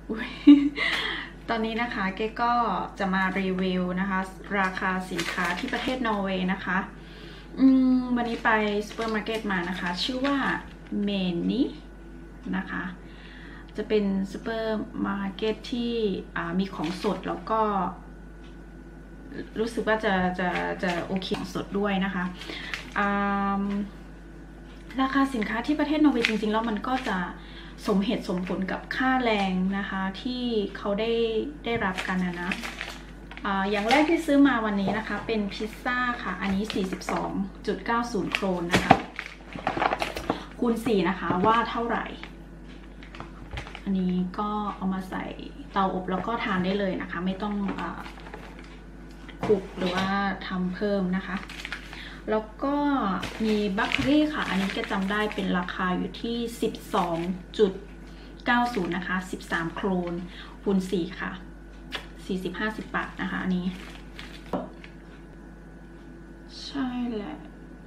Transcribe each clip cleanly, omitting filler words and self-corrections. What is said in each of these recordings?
ตอนนี้นะคะเก๊ก็จะมารีวิวนะคะราคาสินค้าที่ประเทศนอร์เวย์นะคะวันนี้ไปซูเปอร์มาร์เก็ตมานะคะชื่อว่าเมนี่นะคะจะเป็นซูเปอร์มาร์เก็ตที่มีของสดแล้วก็รู้สึกว่าจะโอเคสดด้วยนะคะราคาสินค้าที่ประเทศนอร์เวย์จริงๆแล้วมันก็จะสมเหตุสมผลกับค่าแรงนะคะที่เขาได้รับกันนะอย่างแรกที่ซื้อมาวันนี้นะคะเป็นพิซซ่าค่ะอันนี้ 42.90 โครนนะคะคูณ 4นะคะว่าเท่าไหร่อันนี้ก็เอามาใส่เตาอบแล้วก็ทานได้เลยนะคะไม่ต้องคลุกหรือว่าทำเพิ่มนะคะแล้วก็มีบัคเคอรี่ค่ะอันนี้ก็จำได้เป็นราคาอยู่ที่ 12.90 นะคะ13 โครนคูณ 4ค่ะ40-50 บาทนะคะอันนี้ใช่แหละ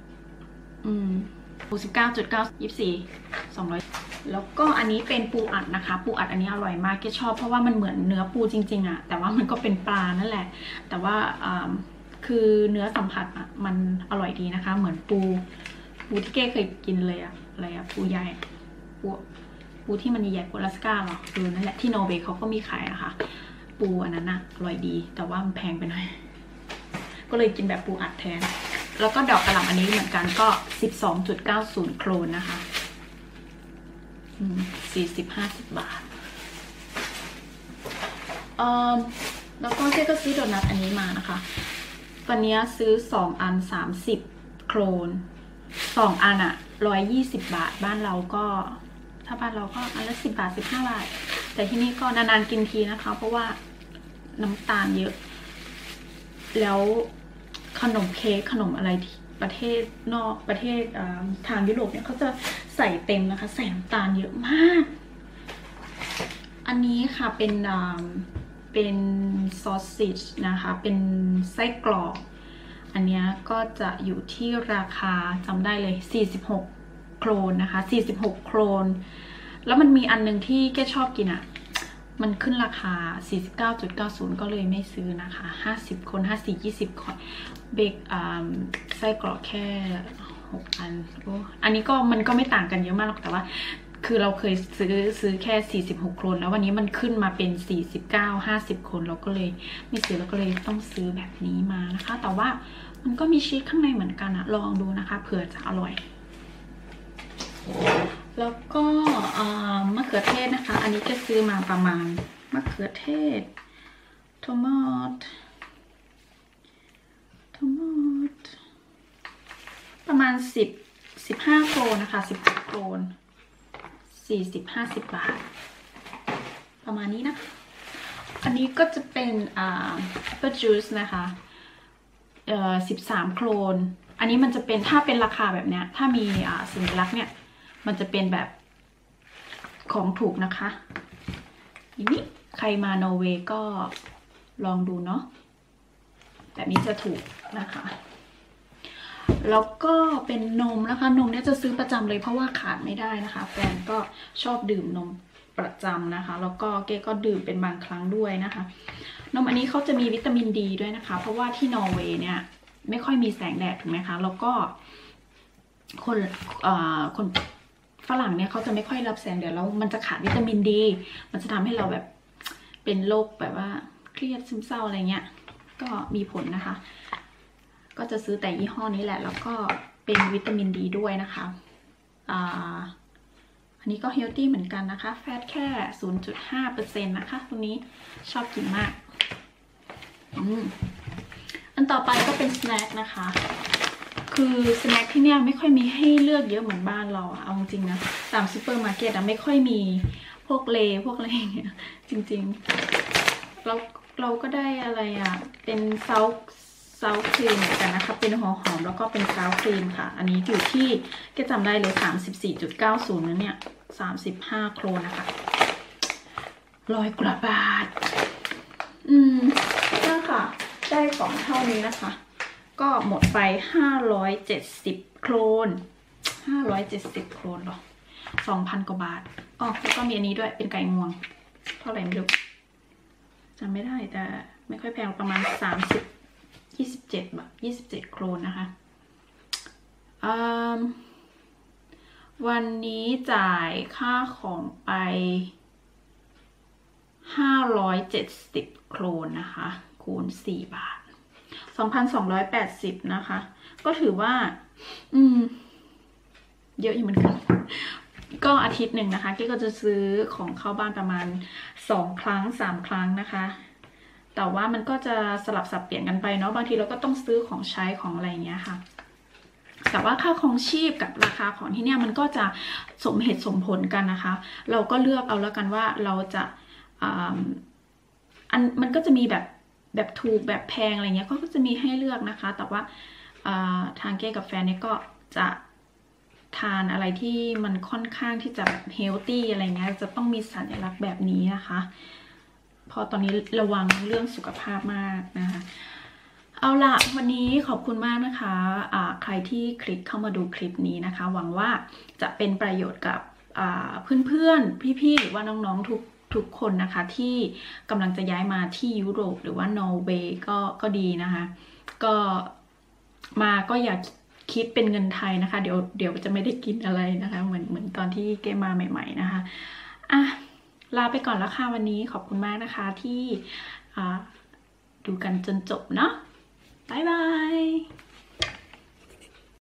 69.9 24 200แล้วก็อันนี้เป็นปูอัดนะคะปูอัดอันนี้อร่อยมากเกชอบเพราะว่ามันเหมือนเนื้อปูจริงๆอะแต่ว่ามันก็เป็นปลานั่นแหละแต่ว่าคือเนื้อสัมผัสอะมันอร่อยดีนะคะเหมือนปูที่เก้เคยกินเลยอะอะไรอะปูใหญ่ปูที่มันใหญ่ๆปูอลาสก้าหรอนั่นแหละที่นอร์เวย์เขาก็มีขายนะคะปูอันนั้นอะอร่อยดีแต่ว่ามันแพงไปหน่อยก็เลยกินแบบปูอัดแทนแล้วก็ดอกกระหล่ำอันนี้เหมือนกันก็ 12.90 โครนนะคะ40-50 บาทแล้วก็เจ๊ก็ซื้อโดนัทอันนี้มานะคะวันนี้ซื้อ2อัน30 โครน2อันอะ120 บาทบ้านเราก็ถ้าบ้านเราก็อันละ10 บาท15 บาทแต่ที่นี่ก็นานๆกินทีนะคะเพราะว่าน้ำตาลเยอะแล้วขนมเค้กขนมอะไรที่ประเทศนอกประเทศทางยุโรปเนี่ยเขาจะใส่เต็มนะคะใส่น้ำตาลเยอะมากอันนี้ค่ะเป็นซอสซิชนะคะเป็นไส้กรอกอันนี้ก็จะอยู่ที่ราคาจำได้เลย46 โครนนะคะ46 โครนแล้วมันมีอันนึงที่แกชอบกินอ่ะมันขึ้นราคา 49.90 ก็เลยไม่ซื้อนะคะ50 คน50-20 คนเบกไส้กรอกแค่6 อันอันนี้ก็มันก็ไม่ต่างกันเยอะมากหรอกแต่ว่าคือเราเคยซื้อแค่46 โครนแล้ววันนี้มันขึ้นมาเป็น49-50 คนเราก็เลยไม่ซื้อเราก็เลยต้องซื้อแบบนี้มานะคะแต่ว่ามันก็มีชีสข้างในเหมือนกันอะลองดูนะคะเผื่อจะอร่อยแล้วก็มะเขือเทศนะคะอันนี้จะซื้อมาประมาณมะเขือเทศโทมัสประมาณ15 โครนนะคะ10 โครน40-50 บาทประมาณนี้นะอันนี้ก็จะเป็นapple juice นะคะ13 โครนอันนี้มันจะเป็นถ้าเป็นราคาแบบเนี้ยถ้ามีสัญลักษณ์เนี่ยมันจะเป็นแบบของถูกนะคะอย่างนี้ใครมานอร์เวย์ก็ลองดูเนาะแบบนี้จะถูกนะคะแล้วก็เป็นนมนะคะนมเนี่ยจะซื้อประจำเลยเพราะว่าขาดไม่ได้นะคะแฟนก็ชอบดื่มนมประจำนะคะแล้วก็เก๊ก็ดื่มเป็นบางครั้งด้วยนะคะนมอันนี้เขาจะมีวิตามินดีด้วยนะคะเพราะว่าที่นอร์เวย์เนี่ยไม่ค่อยมีแสงแดดถูกไหมคะแล้วก็คนฝรั่งเนี่ยเขาจะไม่ค่อยรับแสงแดดแล้วมันจะขาดวิตามินดีมันจะทำให้เราแบบเป็นโรคแบบว่าเครียดซึมเศร้าอะไรเงี้ยก็มีผลนะคะก็จะซื้อแต่ยี่ห้อนี้แหละแล้วก็เป็นวิตามินดีด้วยนะคะอันนี้ก็เฮลตี้เหมือนกันนะคะแฟตแค่ 0.5% นะคะตรงนี้ชอบกินมากอันต่อไปก็เป็นสแน็คนะคะคือสแน็คที่เนี่ยไม่ค่อยมีให้เลือกเยอะเหมือนบ้านเราเอาจริงๆนะตามซูเปอร์มาร์เก็ตไม่ค่อยมีพวกพวกอะไรอย่างเงี้ยจริงๆเราก็ได้อะไรเป็นซาวครีมเหมือนกันนะคะเป็นหัวหอมแล้วก็เป็นซาวครีมค่ะอันนี้อยู่ที่ก็จำได้เลย 34.90 นะเนี่ย35 โครนนะคะ100 กว่าบาทนั่นค่ะได้ของเท่านี้นะคะก็หมดไป570 โครน570 โครนหรอ 2,000 กว่าบาทแล้วก็มีอันนี้ด้วยเป็นไก่งวงเท่าไหร่ไม่รู้จำไม่ได้แต่ไม่ค่อยแพงประมาณ27 บาท27 โครนนะคะวันนี้จ่ายค่าของไป570 โครนนะคะคูณ4 บาท2,280นะคะก็ถือว่าเยอะอยู่เหมือนกันก็อาทิตย์หนึ่งนะคะกี้ก็จะซื้อของเข้าบ้านประมาณ2 ครั้ง 3 ครั้งนะคะแต่ว่ามันก็จะสลับสับเปลี่ยนกันไปเนาะบางทีเราก็ต้องซื้อของใช้ของอะไรอย่างเงี้ยค่ะแต่ว่าค่าครองชีพกับราคาของที่เนี่ยมันก็จะสมเหตุสมผลกันนะคะเราก็เลือกเอาแล้วกันว่าเราจะมันก็จะมีแบบถูกแบบแพงอะไรเงี้ยก็จะมีให้เลือกนะคะแต่ว่าทางเก้กับแฟนเนี่ยก็จะทานอะไรที่มันค่อนข้างที่จะแบบเฮลตี้อะไรเงี้ยจะต้องมีสัญลักษณ์แบบนี้นะคะเพราะตอนนี้ระวังเรื่องสุขภาพมากนะคะเอาล่ะวันนี้ขอบคุณมากนะคะใครที่คลิกเข้ามาดูคลิปนี้นะคะหวังว่าจะเป็นประโยชน์กับเพื่อนๆพี่ๆหรือว่าน้องๆทุกคนนะคะที่กำลังจะย้ายมาที่ยุโรปหรือว่านอร์เวย์ก็ดีนะคะก็มาก็อยากคิดเป็นเงินไทยนะคะเดี๋ยวจะไม่ได้กินอะไรนะคะเหมือนตอนที่เกมาใหม่ๆนะคะลาไปก่อนแล้วค่ะวันนี้ขอบคุณมากนะคะที่ดูกันจนจบเนาะบ๊ายบาย